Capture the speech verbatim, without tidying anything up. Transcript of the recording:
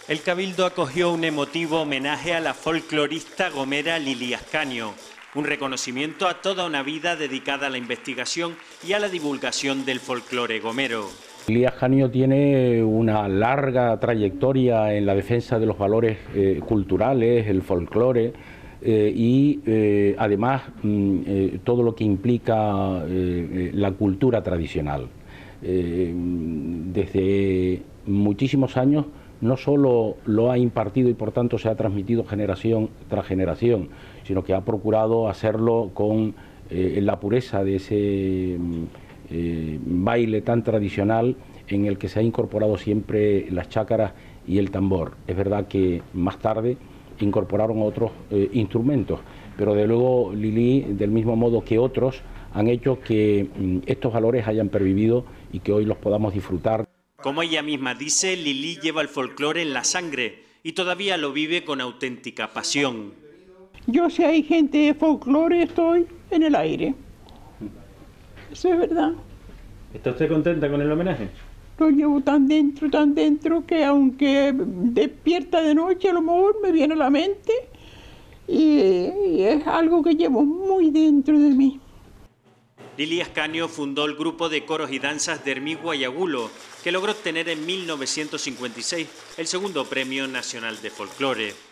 El Cabildo acogió un emotivo homenaje a la folclorista gomera Lili Ascanio, un reconocimiento a toda una vida dedicada a la investigación y a la divulgación del folclore gomero. Lili Ascanio tiene una larga trayectoria en la defensa de los valores eh, culturales, el folclore eh, y eh, además mm, eh, todo lo que implica eh, la cultura tradicional. Eh, desde muchísimos años no solo lo ha impartido y por tanto se ha transmitido generación tras generación, sino que ha procurado hacerlo con eh, la pureza de ese eh, baile tan tradicional en el que se ha incorporado siempre las chácaras y el tambor. Es verdad que más tarde incorporaron otros eh, instrumentos, pero de luego Lili, del mismo modo que otros, han hecho que mm, estos valores hayan pervivido y que hoy los podamos disfrutar. Como ella misma dice, Lili lleva el folclore en la sangre y todavía lo vive con auténtica pasión. Yo, si hay gente de folclore, estoy en el aire. Eso es verdad. ¿Está usted contenta con el homenaje? Lo llevo tan dentro, tan dentro, que aunque despierta de noche, a lo mejor me viene a la mente y, y es algo que llevo muy dentro de mí. Lili Ascanio fundó el grupo de coros y danzas de Hermigua y Agulo, que logró obtener en mil novecientos cincuenta y seis el segundo Premio Nacional de Folclore.